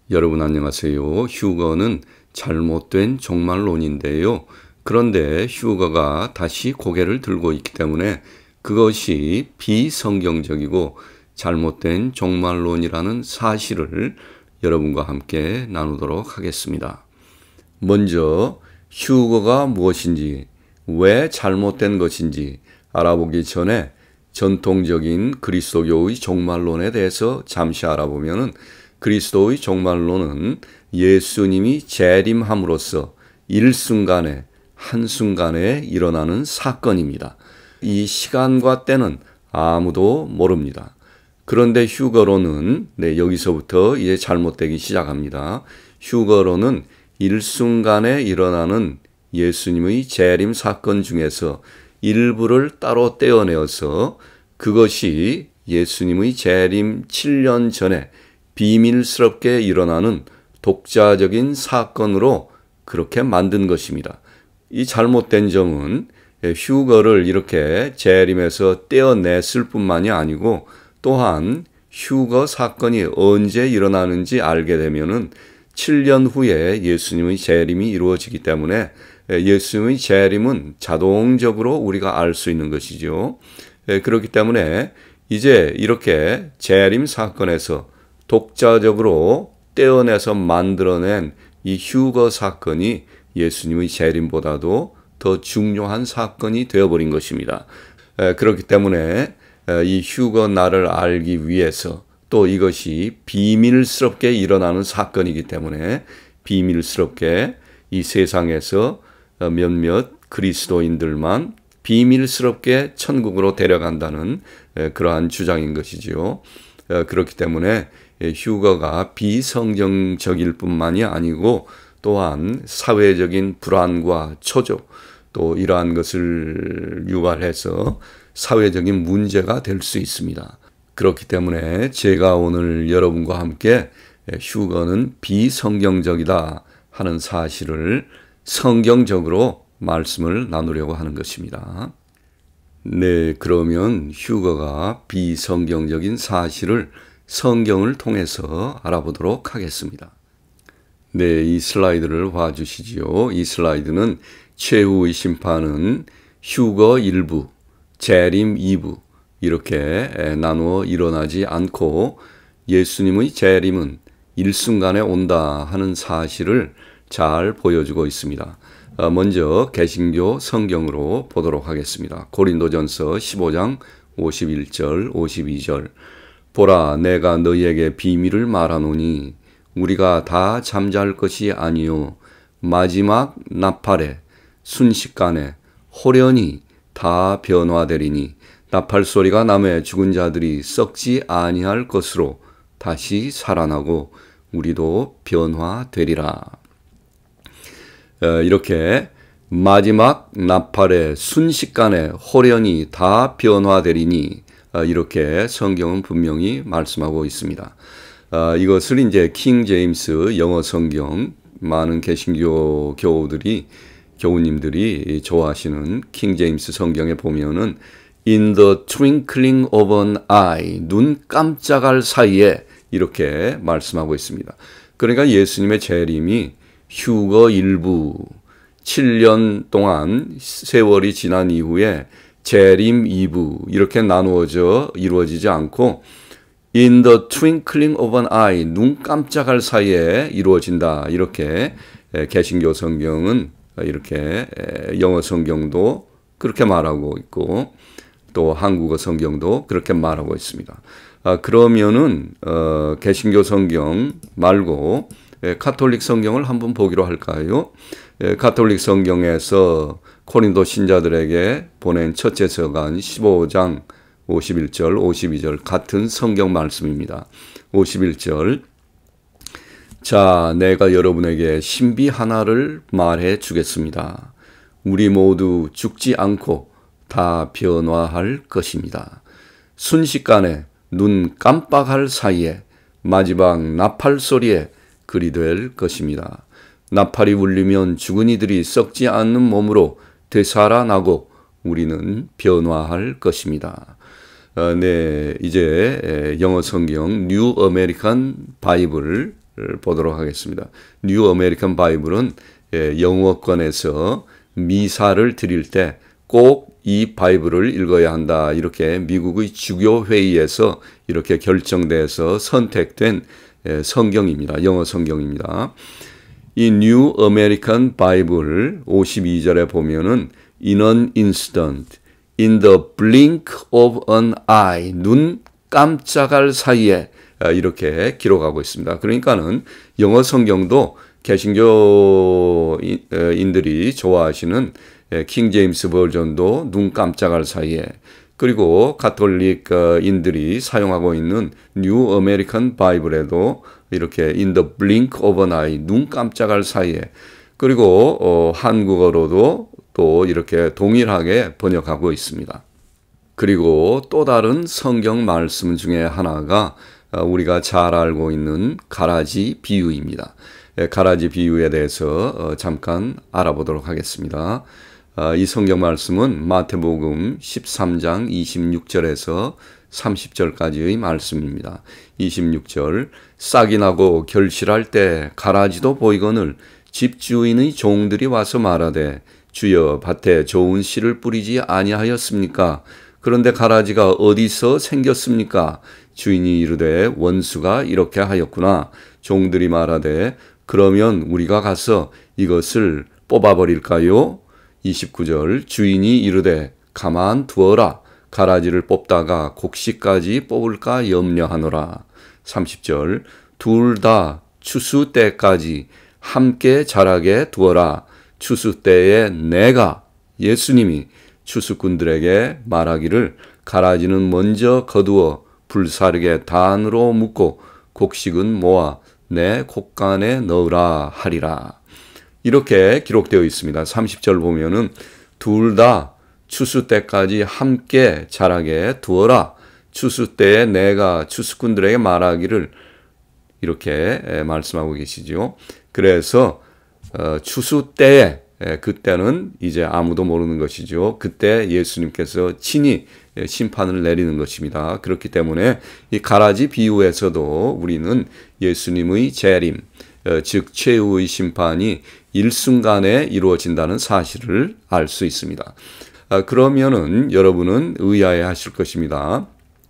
여러분 안녕하세요. 휴거는 잘못된 종말론인데요. 그런데 휴거가 다시 고개를 들고 있기 때문에 그것이 비성경적이고 잘못된 종말론이라는 사실을 여러분과 함께 나누도록 하겠습니다. 먼저 휴거가 무엇인지, 왜 잘못된 것인지 알아보기 전에 전통적인 그리스도교의 종말론에 대해서 잠시 알아보면은 그리스도의 종말론은 예수님이 재림함으로써 일순간에 한순간에 일어나는 사건입니다. 이 시간과 때는 아무도 모릅니다. 그런데 휴거론은 여기서부터 이제 잘못되기 시작합니다. 휴거론은 일순간에 일어나는 예수님의 재림 사건 중에서 일부를 따로 떼어내어서 그것이 예수님의 재림 7년 전에 비밀스럽게 일어나는 독자적인 사건으로 그렇게 만든 것입니다. 이 잘못된 점은 휴거를 이렇게 재림에서 떼어냈을 뿐만이 아니고 또한 휴거 사건이 언제 일어나는지 알게 되면은 7년 후에 예수님의 재림이 이루어지기 때문에 예수님의 재림은 자동적으로 우리가 알 수 있는 것이죠. 그렇기 때문에 이제 이렇게 재림 사건에서 독자적으로 떼어내서 만들어낸 이 휴거 사건이 예수님의 재림보다도 더 중요한 사건이 되어버린 것입니다. 그렇기 때문에 이 휴거 날을 알기 위해서 또 이것이 비밀스럽게 일어나는 사건이기 때문에 비밀스럽게 이 세상에서 몇몇 그리스도인들만 비밀스럽게 천국으로 데려간다는 그러한 주장인 것이지요. 그렇기 때문에 휴거가 비성경적일 뿐만이 아니고 또한 사회적인 불안과 초조 또 이러한 것을 유발해서 사회적인 문제가 될 수 있습니다. 그렇기 때문에 제가 오늘 여러분과 함께 휴거는 비성경적이다 하는 사실을 성경적으로 말씀을 나누려고 하는 것입니다. 네, 그러면 휴거가 비성경적인 사실을 성경을 통해서 알아보도록 하겠습니다. 네, 이 슬라이드를 봐주시지요. 이 슬라이드는 최후의 심판은 휴거 1부, 재림 2부 이렇게 나누어 일어나지 않고 예수님의 재림은 일순간에 온다 하는 사실을 잘 보여주고 있습니다. 먼저 개신교 성경으로 보도록 하겠습니다. 고린도전서 15장 51절 52절 보라 내가 너희에게 비밀을 말하노니 우리가 다 잠잘 것이 아니요 마지막 나팔에 순식간에 호련히 다 변화되리니 나팔 소리가 나매 죽은 자들이 썩지 아니할 것으로 다시 살아나고 우리도 변화되리라. 이렇게 마지막 나팔에 순식간에 호련히 다 변화되리니 이렇게 성경은 분명히 말씀하고 있습니다. 이것을 이제 킹 제임스 영어 성경 많은 개신교 교우님들이 좋아하시는 킹 제임스 성경에 보면은 In the twinkling of an eye 눈 깜짝할 사이에 이렇게 말씀하고 있습니다. 그러니까 예수님의 재림이 휴거 1부 7년 동안 세월이 지난 이후에 재림 2부 이렇게 나누어져 이루어지지 않고 In the twinkling of an eye 눈 깜짝할 사이에 이루어진다. 이렇게 개신교 성경은 이렇게 영어 성경도 그렇게 말하고 있고 또 한국어 성경도 그렇게 말하고 있습니다. 그러면은 개신교 성경 말고 가톨릭 성경을 한번 보기로 할까요? 가톨릭 성경에서 고린도 신자들에게 보낸 첫째 서간 15장 51절, 52절 같은 성경 말씀입니다. 51절 자, 내가 여러분에게 신비 하나를 말해 주겠습니다. 우리 모두 죽지 않고 다 변화할 것입니다. 순식간에 눈 깜빡할 사이에 마지막 나팔 소리에 그리 될 것입니다. 나팔이 울리면 죽은 이들이 썩지 않는 몸으로 되살아나고 우리는 변화할 것입니다. 네, 이제 영어 성경 뉴 아메리칸 바이블 보도록 하겠습니다. 뉴 아메리칸 바이블은 영어권에서 미사를 드릴 때 꼭 이 바이블을 읽어야 한다. 이렇게 미국의 주교 회의에서 이렇게 결정돼서 선택된 성경입니다. 영어 성경입니다. 이 뉴 아메리칸 바이블 52절에 보면은 in an instant, in the blink of an eye, 눈 깜짝할 사이에 이렇게 기록하고 있습니다. 그러니까는 영어 성경도 개신교인들이 좋아하시는 킹 제임스 버전도 눈 깜짝할 사이에, 그리고 가톨릭인들이 사용하고 있는 뉴 아메리칸 바이블에도 이렇게 in the blink of an eye, 눈 깜짝할 사이에, 그리고 한국어로도 또 이렇게 동일하게 번역하고 있습니다. 그리고 또 다른 성경 말씀 중에 하나가 우리가 잘 알고 있는 가라지 비유입니다. 가라지 비유에 대해서 잠깐 알아보도록 하겠습니다. 이 성경 말씀은 마태복음 13장 26절에서 30절까지의 말씀입니다. 26절, 싹이 나고 결실할 때 가라지도 보이거늘 집주인의 종들이 와서 말하되 주여 밭에 좋은 씨를 뿌리지 아니하였습니까? 그런데 가라지가 어디서 생겼습니까? 주인이 이르되 원수가 이렇게 하였구나. 종들이 말하되 그러면 우리가 가서 이것을 뽑아버릴까요? 29절, 주인이 이르되 가만 두어라. 가라지를 뽑다가 곡식까지 뽑을까 염려하노라. 30절, 둘 다 추수 때까지 함께 자라게 두어라. 추수 때에 내가, 예수님이 추수꾼들에게 말하기를 가라지는 먼저 거두어 불사르게 단으로 묶고 곡식은 모아 내 곡간에 넣으라 하리라. 이렇게 기록되어 있습니다. 30절 보면은 둘 다 추수 때까지 함께 자라게 두어라. 추수 때에 내가 추수꾼들에게 말하기를, 이렇게 말씀하고 계시죠. 그래서 추수 때에, 그때는 이제 아무도 모르는 것이죠. 그때 예수님께서 친히 심판을 내리는 것입니다. 그렇기 때문에 이 가라지 비유에서도 우리는 예수님의 재림, 즉 최후의 심판이 일순간에 이루어진다는 사실을 알 수 있습니다. 그러면은 여러분은 의아해 하실 것입니다.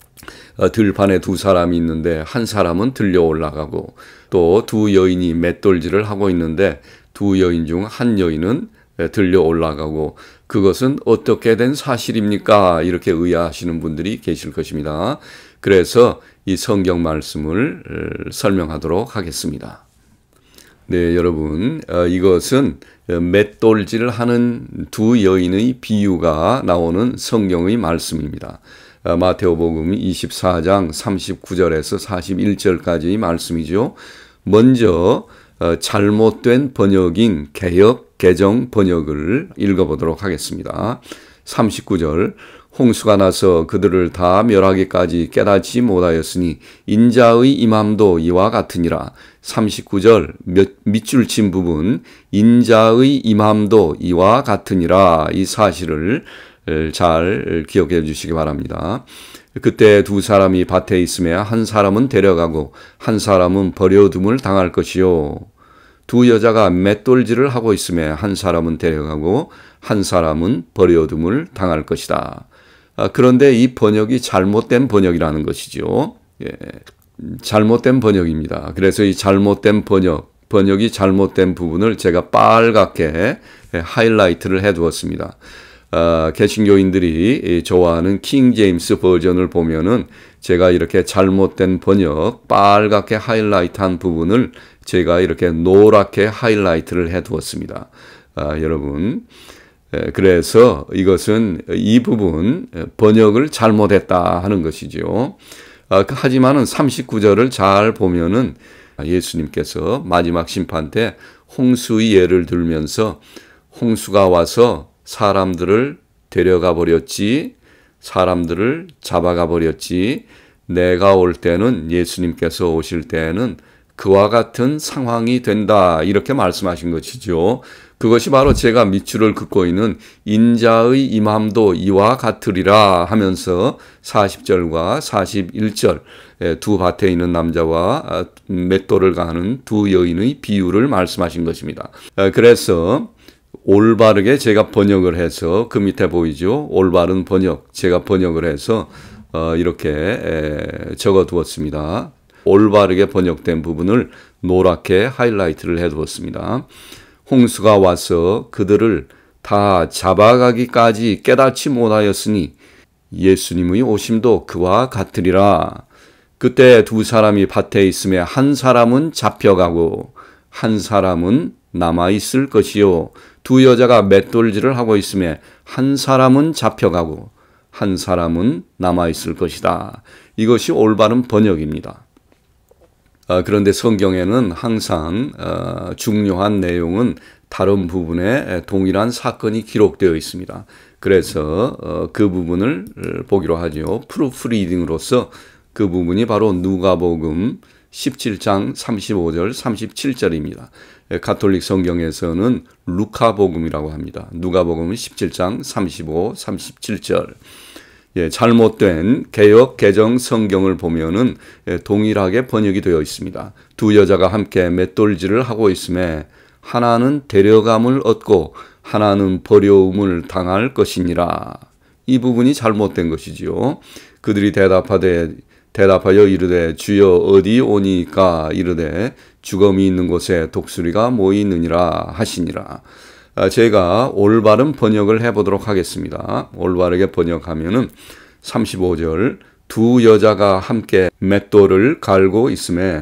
들판에 두 사람이 있는데 한 사람은 들려 올라가고 또 두 여인이 맷돌질을 하고 있는데 두 여인 중 한 여인은 들려 올라가고 그것은 어떻게 된 사실입니까? 이렇게 의아하시는 분들이 계실 것입니다. 그래서 이 성경 말씀을 설명하도록 하겠습니다. 네, 여러분, 이것은 맷돌질을 하는 두 여인의 비유가 나오는 성경의 말씀입니다. 마태복음 24장 39절에서 41절까지의 말씀이죠. 먼저 잘못된 번역인 개역 개정 번역을 읽어보도록 하겠습니다. 39절, 홍수가 나서 그들을 다 멸하기까지 깨닫지 못하였으니 인자의 임함도 이와 같으니라. 39절 밑줄 친 부분, 인자의 임함도 이와 같으니라. 이 사실을 잘 기억해 주시기 바랍니다. 그때 두 사람이 밭에 있음에 한 사람은 데려가고 한 사람은 버려둠을 당할 것이요. 두 여자가 맷돌질을 하고 있음에 한 사람은 데려가고 한 사람은 버려둠을 당할 것이다. 그런데 이 번역이 잘못된 번역이라는 것이죠. 예, 잘못된 번역입니다. 그래서 이 잘못된 번역이 잘못된 부분을 제가 빨갛게 하이라이트를 해두었습니다. 개신교인들이 좋아하는 킹 제임스 버전을 보면은 제가 이렇게 잘못된 번역 빨갛게 하이라이트한 부분을 제가 이렇게 노랗게 하이라이트를 해두었습니다. 여러분, 그래서 이것은 이 부분 번역을 잘못했다 하는 것이죠. 하지만은 39절을 잘 보면은 예수님께서 마지막 심판 때 홍수의 예를 들면서 홍수가 와서 사람들을 데려가 버렸지, 사람들을 잡아가 버렸지, 내가 올 때는, 예수님께서 오실 때는 그와 같은 상황이 된다. 이렇게 말씀하신 것이죠. 그것이 바로 제가 밑줄을 긋고 있는 인자의 임함도 이와 같으리라 하면서 40절과 41절 두 밭에 있는 남자와 맷돌을 가하는 두 여인의 비유를 말씀하신 것입니다. 그래서 올바르게 제가 번역을 해서 그 밑에 보이죠. 올바른 번역 제가 번역을 해서 이렇게 적어 두었습니다. 올바르게 번역된 부분을 노랗게 하이라이트를 해 두었습니다. 홍수가 와서 그들을 다 잡아가기까지 깨닫지 못하였으니 예수님의 오심도 그와 같으리라. 그때 두 사람이 밭에 있음에 한 사람은 잡혀가고 한 사람은 남아있을 것이요. 두 여자가 맷돌질을 하고 있음에 한 사람은 잡혀가고 한 사람은 남아있을 것이다. 이것이 올바른 번역입니다. 그런데 성경에는 항상 중요한 내용은 다른 부분에 동일한 사건이 기록되어 있습니다. 그래서 그 부분을 보기로 하죠. 프루프리딩으로서 그 부분이 바로 누가복음 17장 35절 37절입니다. 가톨릭 성경에서는 루카복음이라고 합니다. 누가복음 17장 35, 37절. 잘못된 개역 개정 성경을 보면은 동일하게 번역이 되어 있습니다. 두 여자가 함께 맷돌질을 하고 있음에 하나는 데려감을 얻고 하나는 버려움을 당할 것이니라. 이 부분이 잘못된 것이지요. 그들이 대답하여 이르되 주여 어디 오니까 이르되 주검이 있는 곳에 독수리가 모이느니라 하시니라. 제가 올바른 번역을 해보도록 하겠습니다. 올바르게 번역하면은 35절 두 여자가 함께 맷돌을 갈고 있음에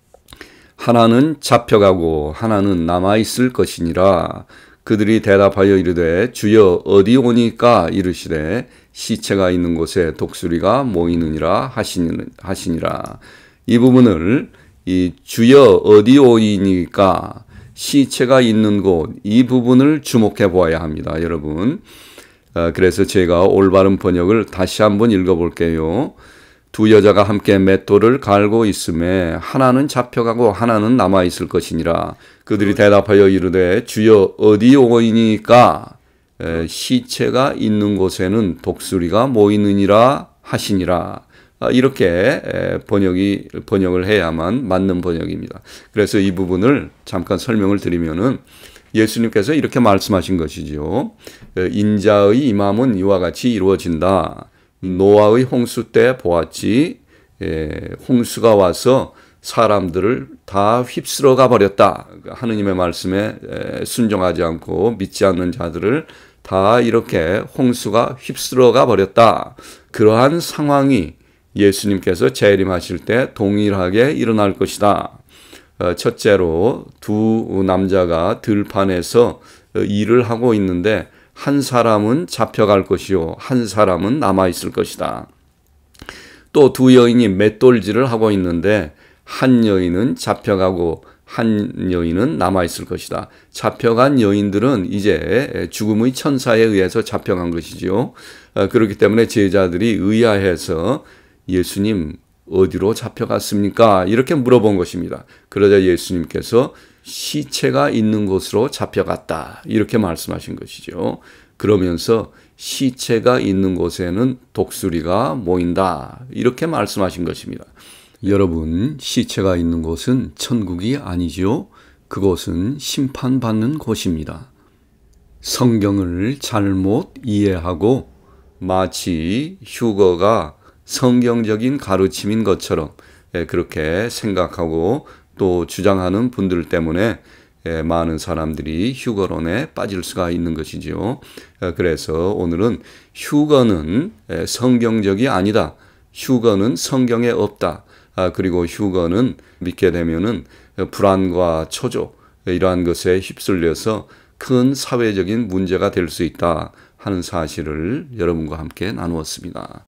하나는 잡혀가고 하나는 남아있을 것이니라. 그들이 대답하여 이르되 주여 어디 오니까 이르시되 시체가 있는 곳에 독수리가 모이느니라 하시니라. 이 부분을 이 주여 어디 오이니까 시체가 있는 곳, 이 부분을 주목해 보아야 합니다, 여러분. 그래서 제가 올바른 번역을 다시 한번 읽어볼게요. 두 여자가 함께 맷돌을 갈고 있음에 하나는 잡혀가고 하나는 남아있을 것이니라. 그들이 대답하여 이르되 주여 어디 오이니까 시체가 있는 곳에는 독수리가 모이느니라 하시니라. 이렇게 번역을 해야만 맞는 번역입니다. 그래서 이 부분을 잠깐 설명을 드리면은 예수님께서 이렇게 말씀하신 것이지요. 인자의 임함은 이와 같이 이루어진다. 노아의 홍수 때 보았지. 홍수가 와서 사람들을 다 휩쓸어 가버렸다. 하느님의 말씀에 순종하지 않고 믿지 않는 자들을 다 이렇게 홍수가 휩쓸어 가버렸다. 그러한 상황이 예수님께서 재림하실 때 동일하게 일어날 것이다. 첫째로 두 남자가 들판에서 일을 하고 있는데 한 사람은 잡혀갈 것이요 한 사람은 남아있을 것이다. 또 두 여인이 맷돌질을 하고 있는데 한 여인은 잡혀가고 한 여인은 남아있을 것이다. 잡혀간 여인들은 이제 죽음의 천사에 의해서 잡혀간 것이지요. 그렇기 때문에 제자들이 의아해서 예수님 어디로 잡혀갔습니까? 이렇게 물어본 것입니다. 그러자 예수님께서 시체가 있는 곳으로 잡혀갔다. 이렇게 말씀하신 것이죠. 그러면서 시체가 있는 곳에는 독수리가 모인다. 이렇게 말씀하신 것입니다. 여러분, 시체가 있는 곳은 천국이 아니죠. 그곳은 심판받는 곳입니다. 성경을 잘못 이해하고 마치 휴거가 성경적인 가르침인 것처럼 그렇게 생각하고 또 주장하는 분들 때문에 많은 사람들이 휴거론에 빠질 수가 있는 것이죠. 그래서 오늘은 휴거는 성경적이 아니다. 휴거는 성경에 없다. 그리고 휴거는 믿게 되면은 불안과 초조 이러한 것에 휩쓸려서 큰 사회적인 문제가 될 수 있다 하는 사실을 여러분과 함께 나누었습니다.